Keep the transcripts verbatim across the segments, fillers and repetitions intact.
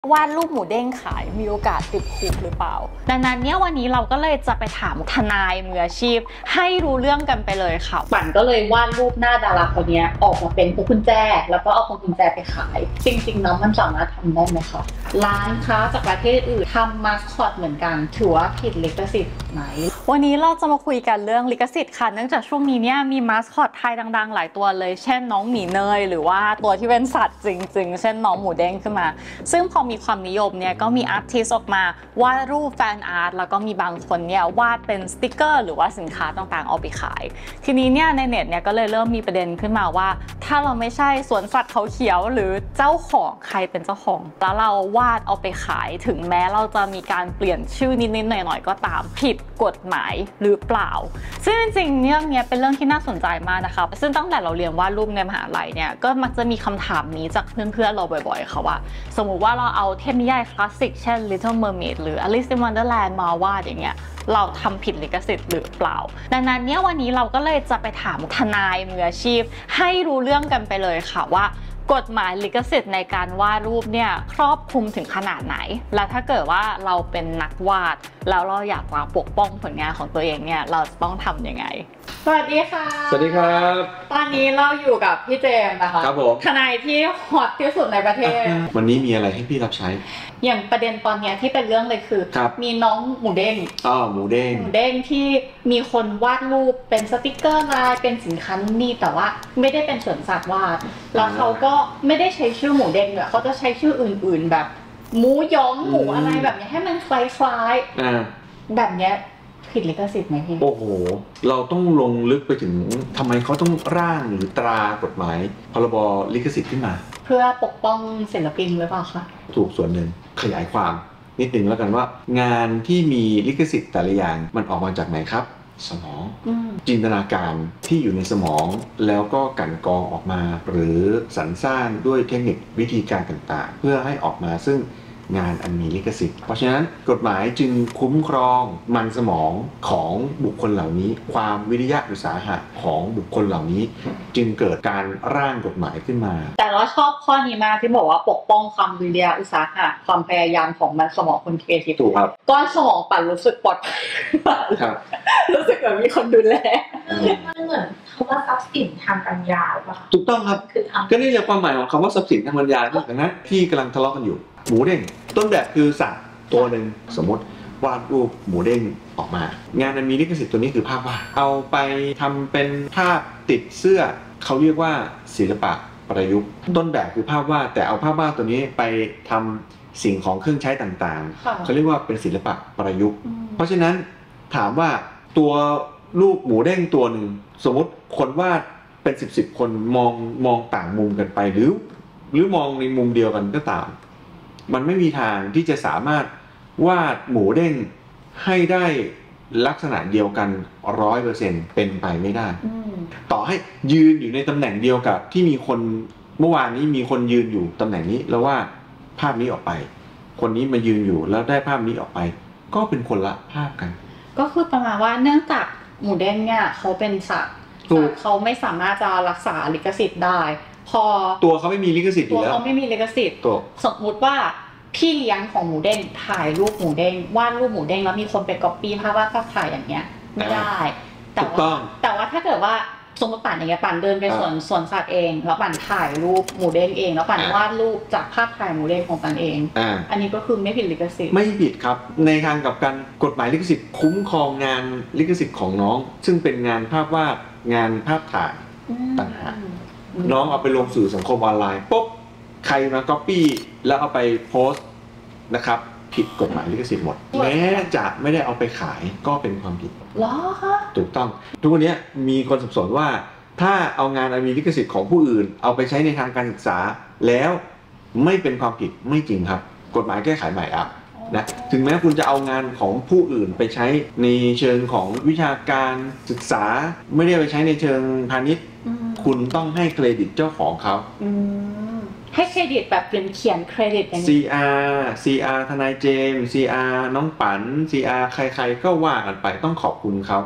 วาดรูปหมูเด้งขายมีโอกาสติดคุกหรือเปล่าดังนั้นเนี่ยวันนี้เราก็เลยจะไปถามทนายมืออาชีพให้รู้เรื่องกันไปเลยค่ะปั่นก็เลยวาดรูปหน้าดาราคนนี้ออกมาเป็นพวงกุญแจแล้วก็เอาพวงกุญแจไปขายจริงๆน้องมันสามารถทำได้ไหมคะร้านค้าจากประเทศอื่นทำมาสคอตเหมือนกันถือว่าผิดลิขสิทธิ์ไหมวันนี้เราจะมาคุยกันเรื่องลิขสิทธิ์ค่ะเนื่องจากช่วงนี้เนี่ยมีมาสคอตไทยดังๆหลายตัวเลยเช่นน้องหมีเนยหรือว่าตัวที่เป็นสัตว์จริงๆเช่นน้องหมูเด้งขึ้นมาซึ่งพอมีความนิยมเนี่ยก็มีอาร์ติสต์ออกมาวาดรูปแฟนอาร์ตแล้วก็มีบางคนเนี่ยวาดเป็นสติกเกอร์หรือว่าสินค้าต่างๆเอาไปขายทีนี้เนี่ยในเน็ตเนี่ยก็เลยเริ่มมีประเด็นขึ้นมาว่าถ้าเราไม่ใช่สวนสัตว์เขาเขียวหรือเจ้าของใครเป็นเจ้าของแล้วเราวาดเอาไปขายถึงแม้เราจะมีการเปลี่ยนชื่อนิดๆหน่อยๆก็ตามผิดกฎหมายหรือเปล่าซึ่งจริงๆเรื่องนี้เป็นเรื่องที่น่าสนใจมากนะคะซึ่งตั้งแต่เราเรียนวาดรูปในมหาลัยเนี่ยก็มักจะมีคำถามนี้จากเพื่อนๆเราบ่อยๆค่ะว่าสมมุติว่าเราเอาเทพนิยายคลาสสิกเช่น Little Mermaid หรือ Alice in Wonderland มาวาดอย่างเงี้ยเราทำผิดลิขสิทธิ์หรือเปล่าดังนั้นเนี่ยวันนี้เราก็เลยจะไปถามทนายมืออาชีพให้รู้เรื่องกันไปเลยค่ะว่ากฎหมายลิขสิทธิ์ในการวาดรูปเนี่ยครอบคลุมถึงขนาดไหนและถ้าเกิดว่าเราเป็นนักวาดแล้วเราอยากมาปกป้องผลงานของตัวเองเนี่ยเราจะต้องทำยังไงสวัสดีค่ะสวัสดีครับตอนนี้เราอยู่กับพี่เจมส์นะคะครับผมทนายที่ฮอตที่สุดในประเทศวันนี้มีอะไรให้พี่รับใช้อย่างประเด็นตอนนี้ที่เป็นเรื่องเลยคือมีน้องหมูเด้งอ๋อหมูเด้งหมูเด้งที่มีคนวาดรูปเป็นสติกเกอร์ลายเป็นสินค้านี่แต่ว่าไม่ได้เป็นสวนสัตว์วาดแล้วเขาก็ไม่ได้ใช้ชื่อหมูเด้งเลยเขาจะใช้ชื่ออื่นๆแบบหมูยองหมูอะไรแบบนี้ให้มันคล้ายๆแบบนี้ผิดลิขสิทธิ์ไหมพี่โอ้โหเราต้องลงลึกไปถึงทำไมเขาต้องร่างหรือตรากฎหมายพรบลิขสิทธิ์ขึ้นมาเพื่อปกป้องศิลปินหรือเปล่าคะถูกส่วนหนึ่งขยายความนิดนึงแล้วกันว่างานที่มีลิขสิทธิ์แต่ละอย่างมันออกมาจากไหนครับสมองจินตนาการที่อยู่ในสมองแล้วก็กั่นกรองออกมาหรือสรรสร้างด้วยเทคนิควิธีการต่างๆเพื่อให้ออกมาซึ่งงานอันมีลิขสิทธิ์เพราะฉะนั้นกฎหมายจึงคุ้มครองมันสมองของบุคคลเหล่านี้ความวิริยะอุตสาหะของบุคคลเหล่านี้จึงเกิดการร่างกฎหมายขึ้นมาแต่เราชอบข้อนี้มากที่บอกว่าปกป้องความวิริยะอุตสาหะความพยายามของมันสมองคนครีเอทีฟถูกครับก้อนสมองปั่นรู้สึกปลอดภัยครับรู้สึกแบบมีคนดูแลมันเหมือนคำว่าทรัพย์สินทางปัญญาป่ะถูกต้องครับก็นี่แหละความหมายของคำว่าทรัพย์สินทางปัญญาดังนั้นที่กำลังทะเลาะกันอยู่หมูเด้งต้นแบบคือสัตว์ตัวหนึ่งสมมติวาดรูปหมูเด้งออกมางานอันมีลิขสิทธิ์ตัวนี้คือภาพวาดเอาไปทำเป็นภาพติดเสื้อเขาเรียกว่าศิลปะประยุกต์ต้นแบบคือภาพวาดแต่เอาภาพวาดตัวนี้ไปทำสิ่งของเครื่องใช้ต่างๆเขาเรียกว่าเป็นศิลปะประยุกต์เพราะฉะนั้นถามว่าตัวรูปหมูเด้งตัวหนึ่งสมมติคนวาดเป็นสิบสิบคนมองมองต่างมุมกันไปหรือหรือมองในมุมเดียวกันก็ตามมันไม่มีทางที่จะสามารถวาดหมูเด้งให้ได้ลักษณะเดียวกัน ร้อยเปอร์เซ็นต์ เป็นไปไม่ได้ต่อให้ยืนอยู่ในตำแหน่งเดียวกับที่มีคนเมื่อวานนี้มีคนยืนอยู่ตำแหน่งนี้แล้วว่าภาพนี้ออกไปคนนี้มายืนอยู่แล้วได้ภาพนี้ออกไปก็เป็นคนละภาพกันก็คือประมาณว่าเนื่องจากหมูเด้งเนี่ยเขาเป็นสัตว์เขาไม่สามารถจะรักษาลิขสิทธิ์ได้พอตัวเขาไม่มีลิขสิทธิ์อยู่แล้วตัวเขาไม่มีลิขสิทธิ์สมมุติว่าพี่เลี้ยงของหมูเด้งถ่ายรูปหมูเด้งวาดรูปหมูเด้งแล้วมีคนไปก๊อปปี้ภาพวาดภาพถ่ายอย่างเงี้ยไม่ได้แต่ว่าแต่ว่าถ้าเกิดว่าสมมติปั่นอย่างเงี้ยปั่นเดินไปสวนสวนสัตว์เองแล้วปั่นถ่ายรูปหมูเด้งเองแล้วปั่นวาดรูปจากภาพถ่ายหมูเด้งของปั่นเองอันนี้ก็คือไม่ผิดลิขสิทธิ์ไม่ผิดครับในทางกับการกฎหมายลิขสิทธิ์คุ้มครองงานลิขสิทธิ์ของน้องซึ่งเป็นงานภาพวาดงานภาพถ่ายต่างหากน้องเอาไปลงสื่อสังคมออนไลน์ปุ๊บใครมาก๊อปปี้แล้วเอาไปโพสต์นะครับผิดกฎหมายลิขสิทธิ์หมดแม้จะไม่ได้เอาไปขายก็เป็นความผิดหรอคะถูกต้องทุกวันนี้มีคนสับสนว่าถ้าเอางานอันมีลิขสิทธิ์ของผู้อื่นเอาไปใช้ในทางการศึกษาแล้วไม่เป็นความผิดไม่จริงครับกฎหมายแก้ไขใหม่อ่ะนะถึงแม้คุณจะเอางานของผู้อื่นไปใช้ในเชิงของวิชาการศึกษาไม่ได้ไปใช้ในเชิงพาณิชย์คุณต้องให้เครดิตเจ้าของเขาให้เครดิตแบบเขียนเขียนเครดิตอย่างนี้ซี อาร์ ซี อาร์ ทนายเจมส์ ซี อาร์ น้องปัน ซี อาร์ ใครๆก็ว่ากันไปต้องขอบคุณเขา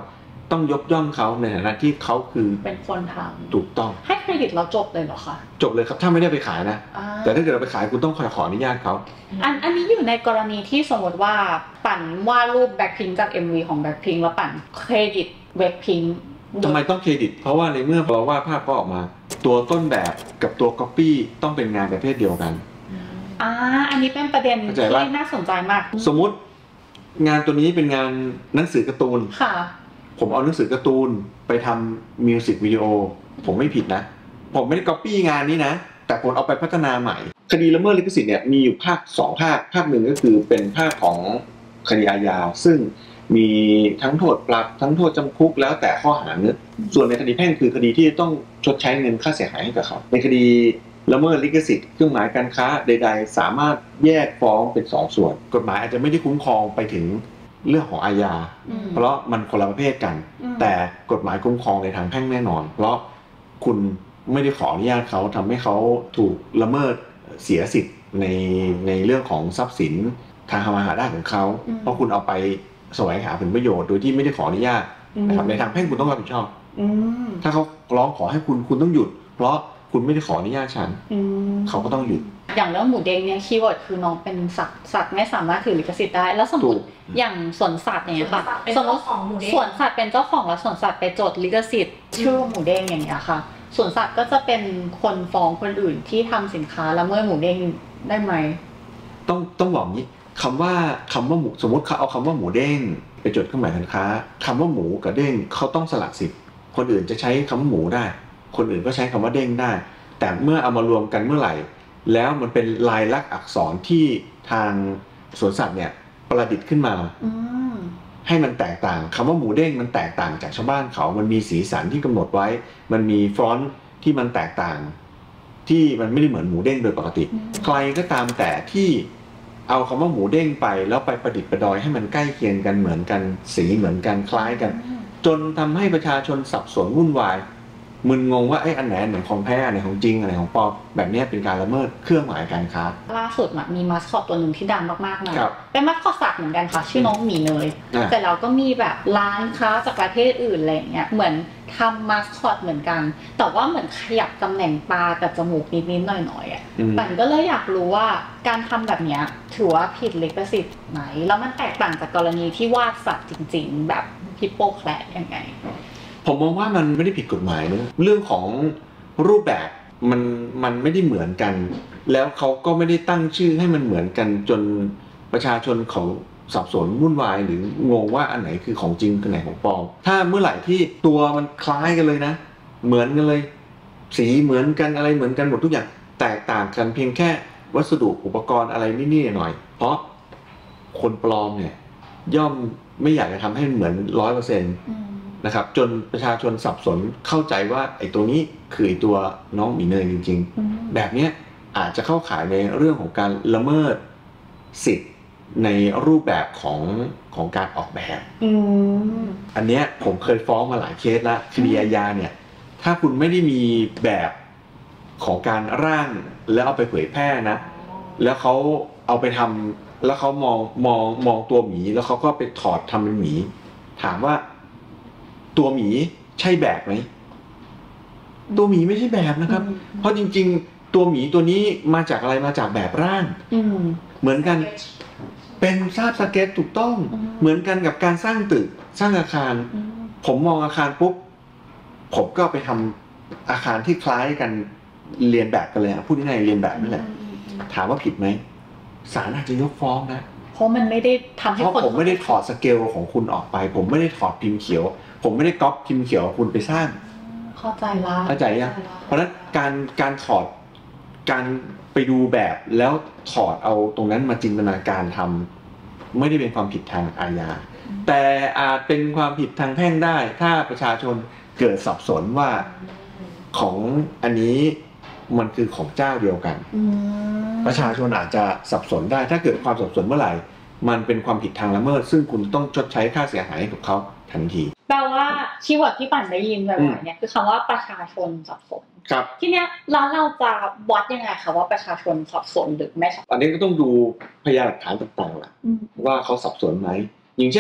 ต้องยกย่องเขาในฐานะที่เขาคือเป็นคนทำถูกต้องให้เครดิตเราจบเลยเหรอคะจบเลยครับถ้าไม่ได้ไปขายนะแต่ถ้าเกิดเราไปขายคุณต้องขอขออนุญาตเขาอันอันนี้อยู่ในกรณีที่สมมติว่าปั่นวาดรูปแบ็คพิงค์จาก เอ็ม วี ของแบ็คพิงค์แล้วปั่นเครดิตแบ็คพิงค์ทำไมต้องเครดิตเพราะว่าในเมื่อเราวาดภาพก็ออกมาตัวต้นแบบกับตัวก๊อปปี้ต้องเป็นงานประเภทเดียวกันอ่าอันนี้เป็นประเด็นที่น่าสนใจมากสมมุติงานตัวนี้เป็นงานหนังสือการ์ตูนค่ะผมเอาหนังสือการ์ตูนไปทำมิวสิกวิดีโอผมไม่ผิดนะผมไม่ได้ก๊อปปี้งานนี้นะแต่ผมเอาไปพัฒนาใหม่คดีละเมิดลิขสิทธิ์เนี่ยมีอยู่ภาคสองภาคภาคหนึ่งก็คือเป็นภาคของคดีอาญาซึ่งมีทั้งโทษปรับทั้งโทษจำคุกแล้วแต่ข้อหาเนื้อส่วนในคดีแพ่งคือคดีที่ต้องชดใช้เงินค่าเสียหายให้กับเขาในคดีละเมิดลิขสิทธิ์เครื่องหมายการค้าใดๆสามารถแยกฟ้องเป็นสองส่วนกฎหมายอาจจะไม่ได้คุ้มครองไปถึงเรื่องของอาญาเพราะมันคนละประเภทกันแต่กฎหมายคุ้มครองในทางแพ่งแน่นอนเพราะคุณไม่ได้ขออนุญาตเขาทำให้เขาถูกละเมิดเสียสิทธิ์ในในเรื่องของทรัพย์สินทางธรรมหาได้ของเขาเพราะคุณเอาไปแสวงหาผลประโยชน์โดยที่ไม่ได้ขออนุญาตนะครับในทางแพ่งคุณต้องรับผิดชอบถ้าเขาร้องขอให้คุณคุณต้องหยุดเพราะคุณไม่ได้ขออนุญาตฉันเขาก็ต้องหยุดอย่างเรื่องหมูเด้งเนี่ยคีย์เวิร์ดคือน้องเป็นสัตว์สัตว์ไม่สามารถถือลิขสิทธิ์ได้แล้วสมมติอย่างสวนสัตว์เนี่ยค่ะสมมติสวนสัตว์เป็นเจ้าของแล้วสวนสัตว์ไปจดลิขสิทธิ์ชื่อหมูเด้งอย่างเงี้ยค่ะสวนสัตว์ก็จะเป็นคนฟ้องคนอื่นที่ทำสินค้าละเมิดหมูเด้งได้ไหมต้องต้องบอกงี้คำว่าคำว่าหมูสมมติเขาเอาคำว่าหมูเด้งไปจดเครื่องหมายการค้าคำว่าหมูกับเด้งเขาต้องสละสิทธิ์คนอื่นจะใช้คำว่าหมูได้คนอื่นก็ใช้คำว่าเด้งได้แต่เมื่อเอามารวมกันเมื่อไหร่แล้วมันเป็นลายลักษณ์อักษรที่ทางสวนสัตว์เนี่ยประดิษฐ์ขึ้นมาให้มันแตกต่างคำว่าหมูเด้งมันแตกต่างจากชาวบ้านเขามันมีสีสันที่กำหนดไว้มันมีฟอนต์ที่มันแตกต่างที่มันไม่ได้เหมือนหมูเด้งโดยปกติใครก็ตามแต่ที่เอาคำว่าหมูเด้งไปแล้วไปประดิษฐ์ประดอยให้มันใกล้เคียงกันเหมือนกันสีเหมือนกันคล้ายกันจนทำให้ประชาชนสับสนวุ่นวายมึนงงว่าไอ้อันไหนอันไหนของแท้อันไหนของจริงอันไหนของปลอมแบบนี้เป็นการละเมิดเครื่องหมายการค้าล่าสุดมีมาสคอตตัวหนึ่งที่ดังมากๆเลยเป็นมาสคอตสัตว์เหมือนกันค่ะชื่อน้องหมีเนยแต่เราก็มีแบบร้านค้าจากประเทศอื่นอะไรเงี้ยเหมือนทำมาสคอตเหมือนกันแต่ว่าเหมือนขยับตำแหน่งตากับจมูกนิดๆหน่อยๆอ่ะปั่นก็เลยอยากรู้ว่าการทำแบบนี้ถือว่าผิดลิขสิทธิ์ไหมแล้วมันแตกต่างจากกรณีที่วาดสัตว์จริงๆแบบฮิปโปแคระยังไงผมมองว่ามันไม่ได้ผิดกฎหมายนะเรื่องของรูปแบบมันมันไม่ได้เหมือนกันแล้วเขาก็ไม่ได้ตั้งชื่อให้มันเหมือนกันจนประชาชนเขาสับสนวุ่นวายหรืองงว่าอันไหนคือของจริงอันไหนของปลอมถ้าเมื่อไหร่ที่ตัวมันคล้ายกันเลยนะเหมือนกันเลยสีเหมือนกันอะไรเหมือนกันหมดทุกอย่างแตกต่างกันเพียงแค่วัสดุอุปกรณ์อะไรนิดๆหน่อยเพราะคนปลอมเนี่ยย่อมไม่อยากจะทำให้เหมือนร้อยเปอร์เซ็นต์นะครับจนประชาชนสับสนเข้าใจว่าไอ้ตัวนี้คือไอ้ตัวน้องหมีเนยจริงๆแบบนี้อาจจะเข้าข่ายในเรื่องของการละเมิดสิทธิ์ในรูปแบบของของการออกแบบอันเนี้ยผมเคยฟ้องมาหลายเคสแล้วคดีอาญาเนี่ยถ้าคุณไม่ได้มีแบบของการร่างแล้วเอาไปเผยแพร่นะแล้วเขาเอาไปทำแล้วเขามองมองมองตัวหมีแล้วเขาก็ไปถอดทำเป็นหมีถามว่าตัวหมีใช่แบบไหมตัวหมีไม่ใช่แบบนะครับเพราะจริงๆตัวหมีตัวนี้มาจากอะไรมาจากแบบร่างเหมือนกันเป็นภาพสเก็ตถูกต้องเหมือนกันกับการสร้างตึกสร้างอาคารผมมองอาคารปุ๊บผมก็ไปทำอาคารที่คล้ายกันเรียนแบบกันเลยพูดง่ายๆเรียนแบบนั่นแหละถามว่าผิดไหมศาลอาจจะยกฟ้องนะเพราะมันไม่ได้ทำให้คนเพราะผมไม่ได้ถอดสเกลของคุณออกไปผมไม่ได้ถอดพิมพ์เขียวผมไม่ได้ก๊อปพิมพ์เขียวคุณไปสร้างเข้าใจละเข้าใจยังเพราะฉะนั้นการการถอดการไปดูแบบแล้วถอดเอาตรงนั้นมาจินตนาการทำไม่ได้เป็นความผิดทางอาญาแต่อาจเป็นความผิดทางแพ่งได้ถ้าประชาชนเกิดสับสนว่าของอันนี้มันคือของเจ้าเดียวกันประชาชนอาจจะสับสนได้ถ้าเกิดความสับสนเมื่อไหร่มันเป็นความผิดทางละเมิดซึ่งคุณต้องชดใช้ค่าเสียหายให้กับเขาทันทีแปลว่าคีย์เวิร์ดที่ปั่นได้ยินบ่อยๆเนี่ยคือคำว่าประชาชนสับสนครับทีเนี้ยแล้วเราจะวัดยังไงคะว่าประชาชนสับสนหรือไม่สับสนอันนี้ก็ต้องดูพยานหลักฐานต่างๆแหละว่าเขาสับสนไหมอย่างเช่น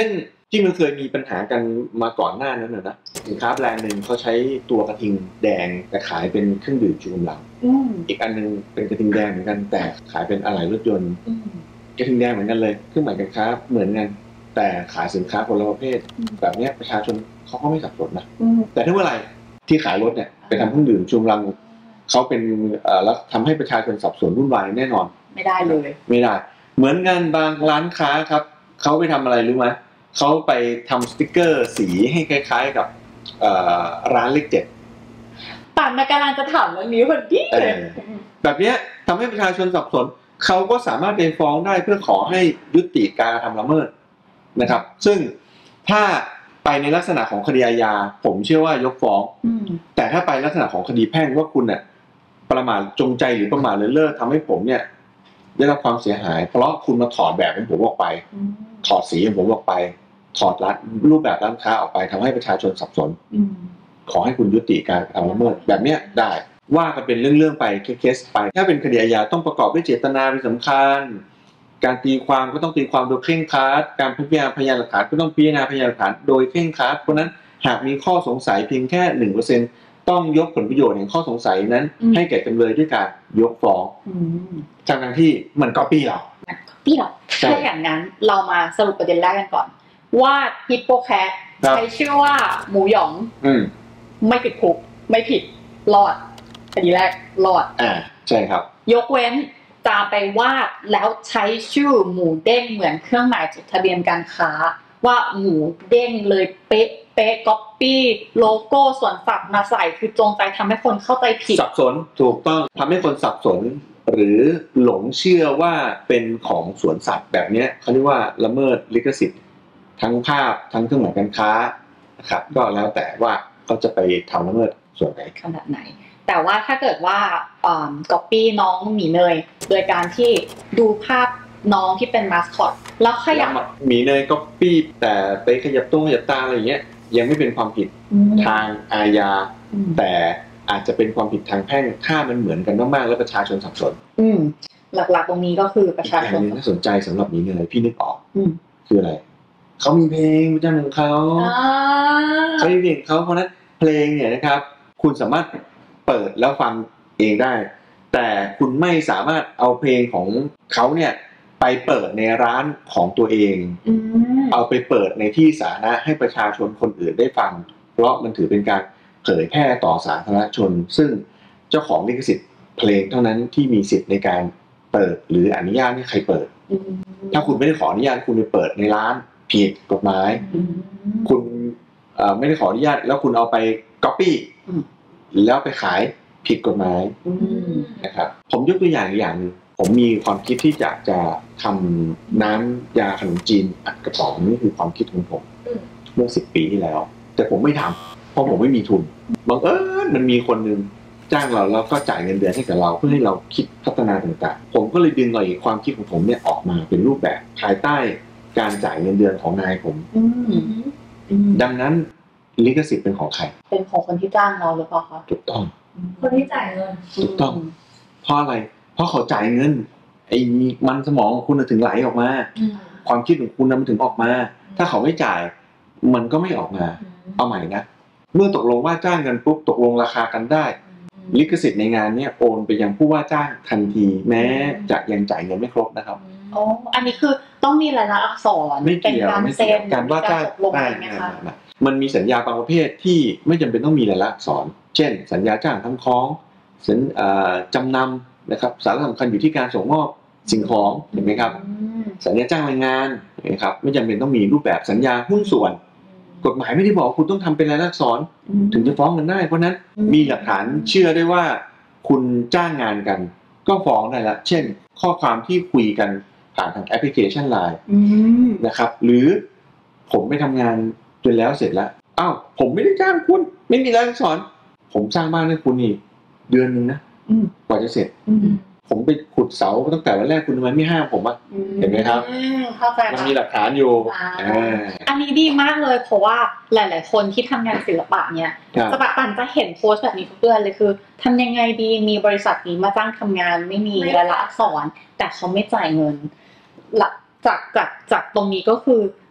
ที่มันเคยมีปัญหากันมาก่อนหน้านั้นนะนะสินค้าแบรนด์หนึ่งเขาใช้ตัวกระทิงแดงแต่ขายเป็นเครื่องดื่มชูกำลังอีกอันนึงเป็นกระทิงแดงเหมือนกันแต่ขายเป็นอะไหล่รถยนต์กระทิงแดงเหมือนกันเลยเครื่องหมายการค้าเหมือนกันแต่ขายสินค้าคนละประเภทแบบนี้ประชาชนเขาก็ไม่สับสนนะแต่ถ้าเมื่อไหร่ที่ขายรถเนี่ยไปทำเครื่องดื่มชูกำลังเขาเป็นเอ่อแล้วทำให้ประชาชนสับสนวุ่นวายแน่นอนไม่ได้เลยไม่ได้เหมือนกันบางร้านค้าครับเขาไปทำอะไรรู้ไหมเขาไปทำสติ๊กเกอร์สีให้คล้ายๆกับร้านเลขเจ็ดป่านกำลังจะถามเรื่องนี้พอดีเลยแบบนี้ทำให้ประชาชนสับสนเขาก็สามารถไปฟ้องได้เพื่อขอให้ยุติการทำละเมิดนะครับซึ่งถ้าไปในลักษณะของคดีอาญาผมเชื่อว่ายกฟ้องแต่ถ้าไปลักษณะของคดีแพ่งว่าคุณเนี่ยประมาทจงใจหรือประมาทเลินเล่อทำให้ผมเนี่ยได้รับความเสียหายเพราะคุณมาถอดแบบของผมออกไปถอดสีของผมออกไปถอดร้านรูปแบบร้านค้าออกไปทำให้ประชาชนสับสนขอให้คุณยุติการทำละเมิดแบบเนี้ยได้ว่ากันเป็นเรื่องๆไปเคสๆไปถ้าเป็นคดีอาญาต้องประกอบด้วยเจตนาเป็นสำคัญการตีความก็ต้องตีความโดยเคร่งครัดการพิจารณาพยานหลักฐานก็ต้องพิจารณาพยานหลักฐานโดยเคร่งครัดเพราะนั้นหากมีข้อสงสัยเพียงแค่ หนึ่งเปอร์เซ็นต์ ต้องยกผลประโยชน์แห่งข้อสงสัยนั้นให้แก่จำเลยด้วยการยกฟ้องจากนั้นที่มันก๊อปปี้เรามันก๊อปปี้เราถ้าอย่างนั้นเรามาสรุปประเด็นแรกกันก่อนว่าฮิปโปแคทใช้ชื่อว่าหมูหยองไม่ติดคุกไม่ผิดรอดคดีแรกรอดอ่าใช่ครับยกเว้นจะไปวาดแล้วใช้ชื่อหมูเด้งเหมือนเครื่องหมายจดทะเบียนการค้าว่าหมูเด้งเลยเป๊ะเป๊ะก๊อปปี้โลโก้สวนสัตว์มาใส่คือจงใจทำให้คนเข้าใจผิดสับสนถูกต้องทำให้คนสับสนหรือหลงเชื่อว่าเป็นของสวนสัตว์แบบนี้เขาเรียกว่าละเมิดลิขสิทธิ์ทั้งภาพทั้งเครื่องหมายการค้านะครับก็แล้วแต่ว่าเขาจะไปทำละเมิดส่วนไหนขนาดไหนแต่ว่าถ้าเกิดว่าก๊อปปี้น้องหมีเนยโดยการที่ดูภาพน้องที่เป็นมาสคอตแล้วขยับหมีเนยก๊อปปี้แต่ไปขยับตุ้งขยับตาอะไรอย่างเงี้ยยังไม่เป็นความผิดทางอาญาแต่อาจจะเป็นความผิดทางแพ่งถ้ามันเหมือนกันมากๆแล้วประชาชนสับสนอืมหลักๆตรงนี้ก็คือประชาชนน่าสนใจสำหรับหมีเนยพี่นึกออกคืออะไรเขามีเพลงประจำของเขาเขามีเพลงเขาเพราะนั้นเพลงเนี่ยนะครับคุณสามารถเปิดแล้วฟังเองได้แต่คุณไม่สามารถเอาเพลงของเขาเนี่ยไปเปิดในร้านของตัวเองเอาไปเปิดในที่สาธารณะให้ประชาชนคนอื่นได้ฟังเพราะมันถือเป็นการเผยแพร่ต่อสาธารณชนซึ่งเจ้าของลิขสิทธิ์เพลงเท่านั้นที่มีสิทธิ์ในการเปิดหรืออนุญาตให้ใครเปิดถ้าคุณไม่ได้ขออนุญาตคุณไปเปิดในร้านผิดกฎหมายคุณไม่ได้ขออนุญาตแล้วคุณเอาไปก๊อปปี้แล้วไปขายผิดกฎหมายนะครับผมยกตัวอย่างอย่างนึงผมมีความคิดที่จะจะทำน้ำยาขนมจีนอัดกระป๋องนี่คือความคิดของผมเมื่อสิบปีที่แล้วแต่ผมไม่ทำเพราะผมไม่มีทุนบังเอิญมันมีคนนึงจ้างเราแล้วก็จ่ายเงินเดือนให้กับเราเพื่อให้เราคิดพัฒนาต่างๆผมก็เลยดึงเอาความคิดของผมเนี่ยออกมาเป็นรูปแบบภายใต้การจ่ายเงินเดือนของนายผมดังนั้นลิขสิทธิ์เป็นของใครเป็นของคนที่จ้างเราหรือเปล่าคะถูกต้องคนที่จ่ายเงินถูกต้องเพราะอะไรเพราะเขาจ่ายเงินไอ้มันสมองของคุณถึงไหลออกมาความคิดของคุณมันถึงออกมาถ้าเขาไม่จ่ายมันก็ไม่ออกมาเอาใหม่นะเมื่อตกลงว่าจ้างกันปุ๊บตกลงราคากันได้ลิขสิทธิ์ในงานนี้โอนไปยังผู้ว่าจ้างทันทีแม้จะยังจ่ายเงินไม่ครบนะครับอ๋ออันนี้คือต้องมีรายลักษณ์อักษรเป็นการเซ็นการว่าจ้างได้ไหมคะมันมีสัญญาบางประเภทที่ไม่จำเป็นต้องมีรายลักษณ์อักษรเช่นสัญญาจ้างทำของสัญจำนำนะครับสาระสำคัญอยู่ที่การส่งมอบสิ่งของเห็นไหมครับสัญญาจ้างแรงงานนะครับไม่จำเป็นต้องมีรูปแบบสัญญาหุ้นส่วนกฎหมายไม่ได้บอกคุณต้องทำเป็นรายลักษณ์อักษรถึงจะฟ้องกันได้เพราะนั้นมีหลักฐานเชื่อได้ว่าคุณจ้างงานกันก็ฟ้องได้ละเช่นข้อความที่คุยกันผ่านทางแอปพลิเคชัน ไลน์ นะครับหรือผมไปทำงานจนแล้วเสร็จแล้วอ้าวผมไม่ได้จ้างคุณไม่มีรายลักษณ์อักษรผมสร้างบ้านให้คุณนี่เดือนนึงนะกว่าจะเสร็จผมไปขุดเสาตั้งแต่วันแรกคุณทำไมไม่ห้ามผมอ่ะเห็นไหมครับมันมีหลักฐานอยู่อันนี้ดีมากเลยเพราะว่าหลายๆคนที่ทำงานศิลปะเนี่ยจะแบบปั่นจะเห็นโพสต์แบบนี้ทุกเดือนเลยคือทำยังไงดีมีบริษัทนี้มาจ้างทำงานไม่มีรายลักษณ์อักษรแต่เขาไม่จ่ายเงินหลักจากจากจากตรงนี้ก็คือ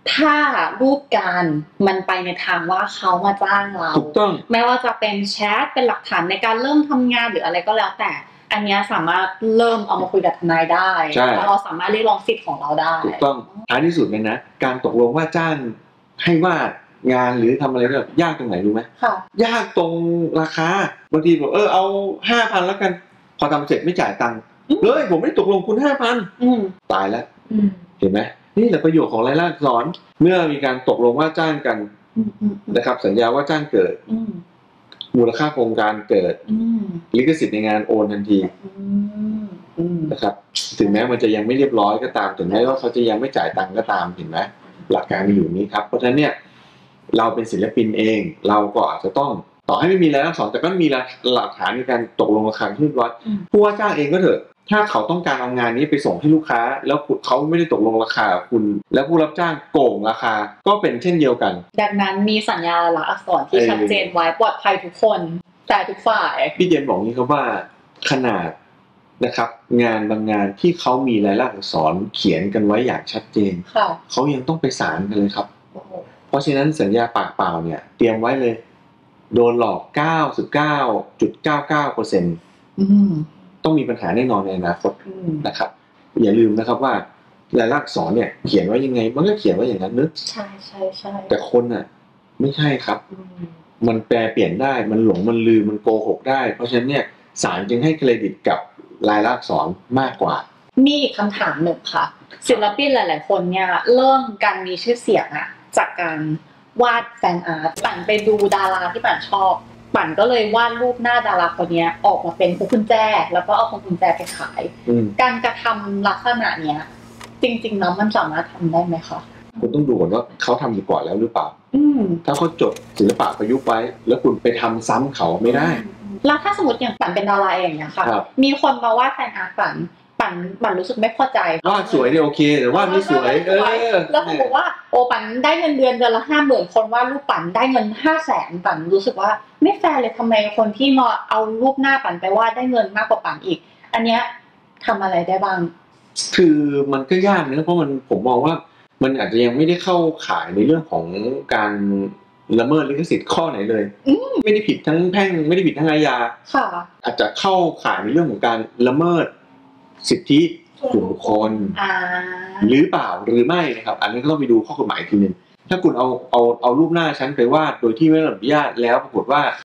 ถ้ารูปการมันไปในทางว่าเขามาจ้างเราถูกต้องไม่ว่าจะเป็นแชทเป็นหลักฐานในการเริ่มทำงานหรืออะไรก็แล้วแต่อันนี้สามารถเริ่มเอามาคุยกับทนายได้แล้วเราสามารถเรียกร้องสิทธิ์ของเราได้ถูกต้องท้ายที่สุดเลยนะการตกลงว่าจ้างให้วาดงานหรือทำอะไรก็ยากตรงไหนรู้ไหมค่ะยากตรงราคาบางทีบอกเออเอาห้าพันแล้วกันพอทำเสร็จไม่จ่ายตังค์เลยผมไม่ตกลงคุณห้าพันตายแล้วเห็นไหมนี่แหละประโยชน์ของรายลักษณ์อักษรเมื่อมีการตกลงว่าจ้างกันนะครับสัญญาว่าจ้างเกิดมูลค่าโครงการเกิดลิขสิทธิ์ในงานโอนทันทีนะครับถึงแม้มันจะยังไม่เรียบร้อยก็ตามถึงแม้ว่าเขาจะยังไม่จ่ายตังค์ก็ตามเห็นไหมหลักการมีอยู่นี้ครับเพราะฉะนั้นเนี่ยเราเป็นศิลปินเองเราก็อาจจะต้องต่อให้ไม่มีรายลักษณ์อักษรแต่ก็มีหลักฐานในการตกลงราคาที่วัดผู้ว่าจ้างเองก็เถอะถ้าเขาต้องการเอางานนี้ไปส่งให้ลูกค้าแล้วเขาไม่ได้ตกลงราคาคุณแล้วผู้รับจ้างโกงราคาก็เป็นเช่นเดียวกันดังนั้นมีสัญญาหลักอักษรที่ชัดเจนไว้ปลอดภัยทุกคนแต่ทุกฝ่ายพี่เจนบอกนี้ครับว่าขนาดนะครับงานบางงานที่เขามีรายลักษณ์อักษรเขียนกันไว้อย่างชัดเจนเขายังต้องไปศาลกันเลยครับเพราะฉะนั้นสัญญาปากเปล่าเนี่ยเตรียมไว้เลยโดนหลอก เก้าสิบเก้าจุดเก้าเก้าเปอร์เซ็นต์ ต้องมีปัญหาแน่นอนในอนาคตนะครับอย่าลืมนะครับว่ารายลักษณ์อักษรเนี่ยเขียนไว้ยังไงมันก็เขียนไว้อย่างนั้นนึกใช่ใช่ใช่แต่คนอ่ะไม่ใช่ครับมันแปลเปลี่ยนได้มันหลงมันลืมมันโกหกได้เพราะฉะนั้นเนี่ยศาลจึงให้เครดิตกับรายลักษณ์อักษรมากกว่ามีคำถามหนึ่งค่ะศิลปินหลายๆคนเนี่ยเริ่มการมีชื่อเสียงอะจากการวาดแฟนอาร์ตปั่นไปดูดาราที่ปั่นชอบปั่นก็เลยวาดรูปหน้าดาราคนนี้ออกมาเป็นพวงกุญแจแล้วก็เอาพวงกุญแจไปขายการกระทำลักษณะเนี้ยจริงๆแล้วมันสามารถทำได้ไหมคะคุณต้องดูก่อนว่าเขาทำอยู่ก่อนแล้วหรือเปล่าถ้าเขาจดศิลปะประยุกต์ไว้แล้วคุณไปทำซ้ำเขาไม่ได้แล้วถ้าสมมติอย่างปั่นเป็นดาราเองเนี่ยค่ะมีคนมาวาดแฟนอาร์ตปั่นปั่นปั่นรู้สึกไม่พอใจวาดสวยเนี่ยโอเคแต่วาดไม่สวยเออแล้วผมบอกว่าโอปั่นได้เงินเดือนเดือนละห้าหมื่นคนวาดรูปปั่นได้เงินห้าแสนปั่นรู้สึกว่าไม่แฟร์เลยทำไมคนที่มาเอารูปหน้าปั่นไปวาดได้เงินมากกว่าปั่นอีกอันเนี้ยทำอะไรได้บ้างคือมันก็ยากนะเพราะมันผมมองว่ามันอาจจะยังไม่ได้เข้าข่ายในเรื่องของการละเมิดลิขสิทธิ์ข้อไหนเลยไม่ได้ผิดทั้งแพ่งไม่ได้ผิดทั้งอาญาอาจจะเข้าข่ายในเรื่องของการละเมิดสิทธิส่วนบุคคลหรือเปล่าหรือไม่นะครับอันนี้ก็ต้องไปดูข้อกฎหมายทีนึงถ้าคุณเอาเอาเอารูปหน้าฉันไปวาดโดยที่ไม่ได้รับอนุญาตแล้วปรากฏว่า